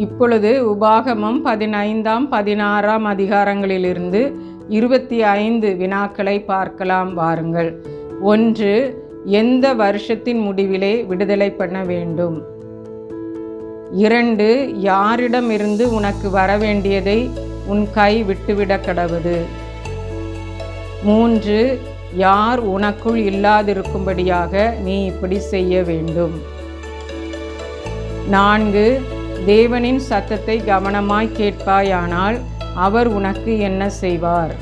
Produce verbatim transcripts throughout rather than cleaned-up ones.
இப்பொழுது உபாகமம் பதினைந்தாம் பதினாறாம் அதிகாரங்களிலிருந்து இருபத்தி ஐந்து வினாக்களை பார்க்கலாம் வாருங்கள். ஒன்று, எந்த வருஷத்தின் முடிவிலே விடுதலை பண்ண வேண்டும்? இரண்டு, யாரிடமிருந்து உனக்கு வரவேண்டியதை உன் கை விட்டுவிட கடவுது? மூன்று, யார் உனக்குள் இல்லாதிருக்கும்படியாக நீ இப்படி செய்ய வேண்டும்? நான்கு, தேவனின் சத்தத்தை கவனமாய் கேட்பாயானால் அவர் உனக்கு என்ன செய்வார்?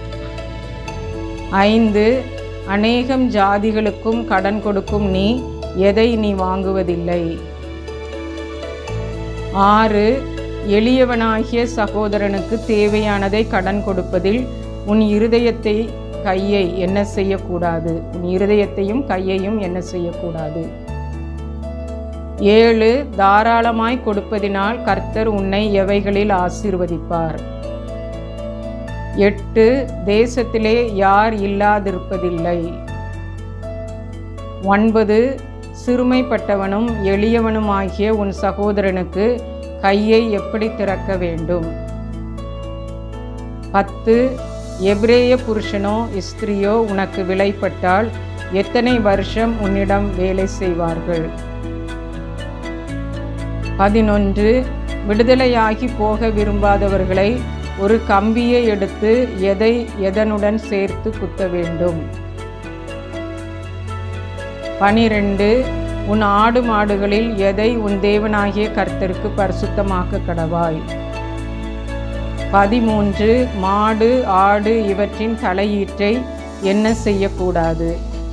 ஐந்து, அநேகம் ஜாதிகளுக்கும் கடன் கொடுக்கும் நீ எதை நீ வாங்குவதில்லை? ஆறு, எளியவனாகிய சகோதரனுக்கு தேவையானதை கடன் கொடுப்பதில் உன் இருதயத்தை கையை என்ன செய்யக்கூடாது? உன் இருதயத்தையும் கையையும் என்ன செய்யக்கூடாது? ஏழு, தாராளமாய் கொடுப்பதினால் கர்த்தர் உன்னை எவைகளில் ஆசீர்வதிப்பார்? எட்டு, தேசத்திலே யார் இல்லாதிருப்பதில்லை? ஒன்பது, சிறுமைப்பட்டவனும் எளியவனுமாகிய உன் சகோதரனுக்கு கையை எப்படி திறக்க வேண்டும்? பத்து, எபிரேய புருஷனோ ஸ்திரியோ உனக்கு விலைப்பட்டால் எத்தனை வருஷம் உன்னிடம் வேலை செய்வார்கள்? பதினொன்று, விடுதலையாகி போக விரும்பாதவர்களை ஒரு கம்பியை எடுத்து எதை எதனுடன் சேர்த்து குத்த வேண்டும்? பனிரெண்டு, உன் ஆடு மாடுகளில் எதை உன் தேவனாகிய கர்த்தருக்கு பரிசுத்தமாக்க கடவாய்? பதிமூன்று, மாடு ஆடு இவற்றின் தலையீற்றை என்ன செய்யக்கூடாது?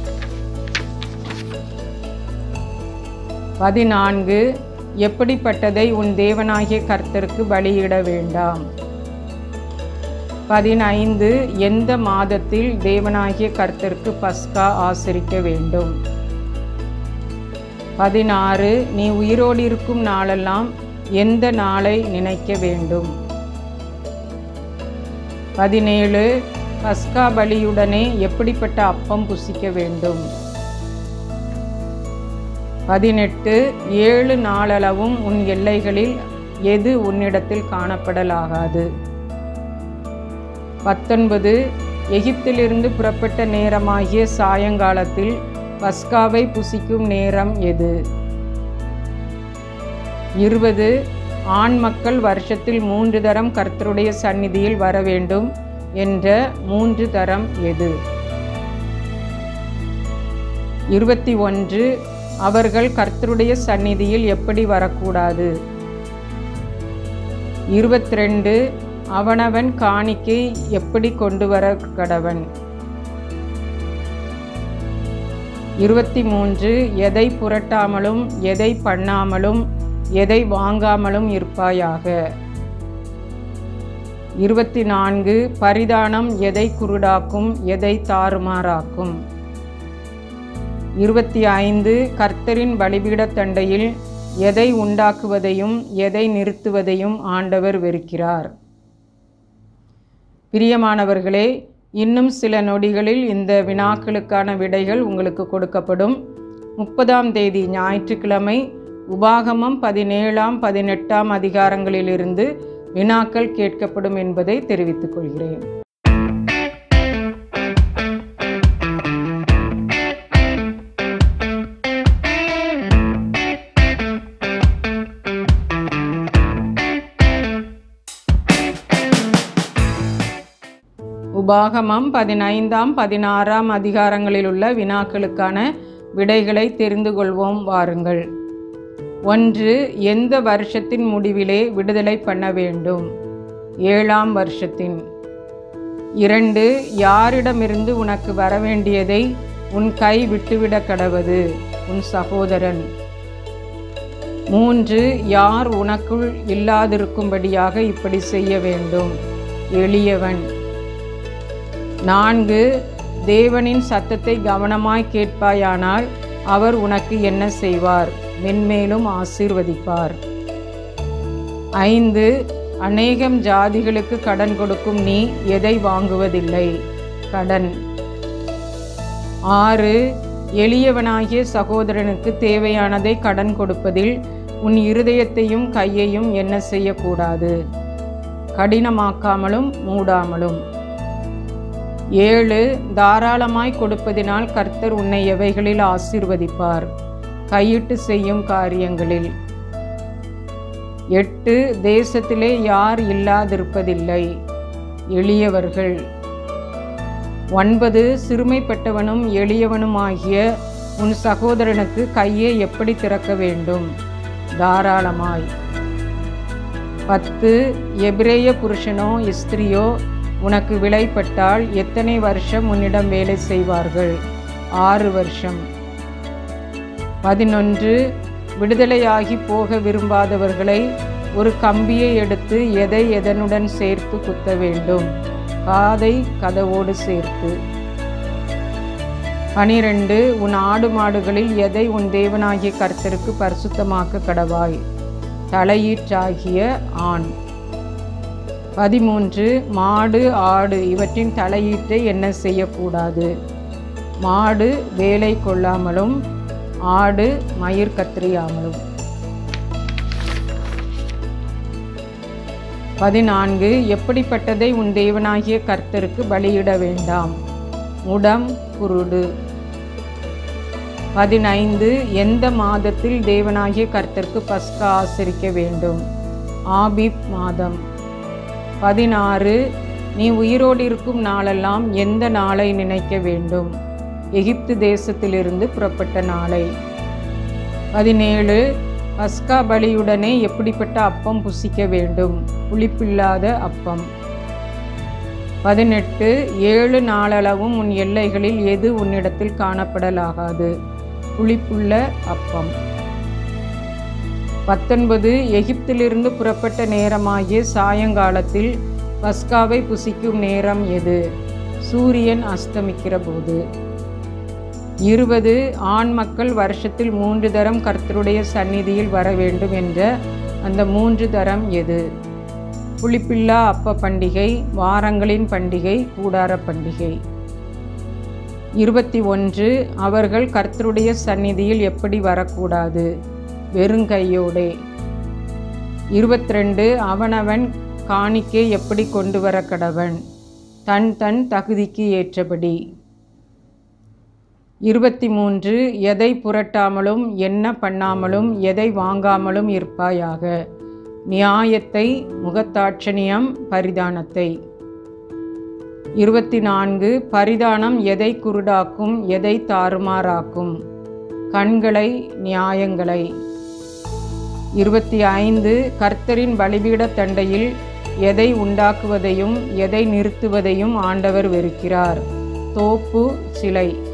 பதினான்கு, எப்படிப்பட்டதை உன் தேவனாகிய கர்த்தருக்கு பலியிட வேண்டாம்? பதினைந்து, எந்த மாதத்தில் தேவனாகிய கர்த்தருக்கு பஸ்கா ஆசரிக்க வேண்டும்? பதினாறு, நீ உயிரோடு இருக்கும் நாளெல்லாம் எந்த நாளை நினைக்க வேண்டும்? பதினேழு, பஸ்கா பலியுடனே எப்படிப்பட்ட அப்பம் புசிக்க வேண்டும்? பதினெட்டு, ஏழு நாளளவும் உன் எல்லைகளில் எது உன்னிடத்தில் காணப்படலாகாது? பத்தொன்பது, எகிப்திலிருந்து புறப்பட்ட நேரமாகிய சாயங்காலத்தில் பஸ்காவை புசிக்கும் நேரம் எது? இருபது, ஆண் மக்கள் வருஷத்தில் மூன்று தரம் கர்த்தருடைய சந்நிதியில் வர வேண்டும் என்ற மூன்று தரம் எது? இருபத்தி ஒன்று, அவர்கள் கர்த்தருடைய சந்நிதியில் எப்படி வரக்கூடாது? இருபத்தி ரெண்டு, அவனவன் காணிக்கை எப்படி கொண்டு வர கடவன்? இருபத்தி மூன்று, எதை புரட்டாமலும் எதை பண்ணாமலும் எதை வாங்காமலும் இருப்பாயாக? இருபத்தி நான்கு, பரிதானம் எதை குருடாக்கும் எதை தாறுமாறாக்கும்? இருபத்தி ஐந்து, கர்த்தரின் பலிபீடத் தண்டையில் எதை உண்டாக்குவதையும் எதை நிறுத்துவதையும் ஆண்டவர் வெறுக்கிறார்? பிரியமானவர்களே, இன்னும் சில நொடிகளில் இந்த வினாக்களுக்கான விடைகள் உங்களுக்கு கொடுக்கப்படும். முப்பதாம் தேதி ஞாயிற்றுக்கிழமை உபாகமம் பதினேழாம் பதினெட்டாம் அதிகாரங்களிலிருந்து வினாக்கள் கேட்கப்படும் என்பதை தெரிவித்துக் கொள்கிறேன். உபாகமம் பதினைந்தாம் பதினாறாம் அதிகாரங்களில் உள்ள வினாக்களுக்கான விடைகளை தெரிந்து கொள்வோம் வாருங்கள். ஒன்று, எந்த வருஷத்தின் முடிவிலே விடுதலை பண்ண வேண்டும்? ஏழாம் வருஷத்தின். இரண்டு, யாரிடமிருந்து உனக்கு வரவேண்டியதை உன் கை விட்டுவிட கடவது? உன் சகோதரன். மூன்று, யார் உனக்குள் இல்லாதிருக்கும்படியாக இப்படி செய்ய வேண்டும்? எளியவன். நான்கு, தேவனின் சத்தத்தை கவனமாய் கேட்பாயானால் அவர் உனக்கு என்ன செய்வார்? மென்மேலும் ஆசீர்வதிப்பார். ஐந்து, அநேகம் ஜாதிகளுக்கு கடன் கொடுக்கும் நீ எதை வாங்குவதில்லை? கடன். ஆறு, எளியவனாகிய சகோதரனுக்கு தேவையானதை கடன் கொடுப்பதில் உன் இருதயத்தையும் கையையும் என்ன செய்யக்கூடாது, கடினமாக்காமலும் மூடாமலும். ஏழு, தாராளமாய் கொடுப்பதினால் கர்த்தர் உன்னை எவைகளில் ஆசீர்வதிப்பார், கையிட்டு செய்யும் காரியங்களில். எட்டு, தேசத்திலே யார் இல்லாதிருப்பதில்லை, எளியவர்கள். ஒன்பது, சிறுமைப்பட்டவனும் எளியவனுமாகிய உன் சகோதரனுக்கு கையை எப்படி திறக்க வேண்டும், தாராளமாய். பத்து, எபிரேய புருஷனோ ஸ்திரியோ உனக்கு விலைப்பட்டால் எத்தனை வருஷம் உன்னிடம் வேலை செய்வார்கள், ஆறு வருஷம். பதினொன்று, விடுதலையாகி போக விரும்பாதவர்களை ஒரு கம்பியை எடுத்து எதை எதனுடன் சேர்த்து குத்த வேண்டும், காதை கதவோடு சேர்த்து. பனிரெண்டு, உன் ஆடு மாடுகளில் எதை உன் தேவனாகிய கர்த்தருக்கு பரிசுத்தமாக்க கடவாய், தலையீற்றாகிய ஆண். பதிமூன்று, மாடு ஆடு இவற்றின் தலையீட்டை என்ன செய்யக்கூடாது, மாடு வேலை கொள்ளாமலும் ஆடு மயிர் கத்திரியாமலும். பதினான்கு, எப்படிப்பட்டதை உன் தேவனாகிய கர்த்தருக்கு பலியிட வேண்டாம், முடம் குருடு. பதினைந்து, எந்த மாதத்தில் தேவனாகிய கர்த்தருக்கு பஸ்கா ஆசரிக்க வேண்டும், ஆபீப் மாதம். பதினாறு, நீ உயிரோடு இருக்கும் நாளெல்லாம் எந்த நாளை நினைக்க வேண்டும், எகிப்து தேசத்திலிருந்து புறப்பட்ட நாளை. பதினேழு, பஸ்கா பலியுடனே எப்படிப்பட்ட அப்பம் புசிக்க வேண்டும், புளிப்பில்லாத அப்பம். பதினெட்டு, ஏழு நாளளவும் உன் எல்லைகளில் எது உன்னிடத்தில் காணப்படலாகாது, புளிப்புள்ள அப்பம். பத்தொன்பது, எகிப்திலிருந்து புறப்பட்ட நேரமாகிய சாயங்காலத்தில் பஸ்காவை புசிக்கும் நேரம் எது, சூரியன் அஸ்தமிக்கிற போது. இருபது, ஆண் மக்கள் வருஷத்தில் மூன்று தரம் கர்த்தருடைய சந்நிதியில் வர வேண்டும் என்ற அந்த மூன்று தரம் எது, புளிப்பில்லா அப்ப பண்டிகை, வாரங்களின் பண்டிகை, கூடார பண்டிகை. இருபத்தி ஒன்று, அவர்கள் கர்த்தருடைய சந்நிதியில் எப்படி வரக்கூடாது, வெறுங்கையோடே. இருபத்தி ரெண்டு, அவனவன் காணிக்கை எப்படி கொண்டு வர கடவன், தன் தன் தகுதிக்கு ஏற்றபடி. இருபத்தி மூன்று, எதை புரட்டாமலும் என்ன பண்ணாமலும் எதை வாங்காமலும் இருப்பாயாக, நியாயத்தை, முகத்தாட்சணியம், பரிதானத்தை. இருபத்தி நான்கு, பரிதானம் எதை குருடாக்கும் எதை தாறுமாறாக்கும், கண்களை, நியாயங்களை. இருபத்தி ஐந்து, கர்த்தரின் பலிபீட தண்டையில் எதை உண்டாக்குவதையும் எதை நிறுத்துவதையும் ஆண்டவர் வெறுக்கிறார், தோப்பு, சிலை.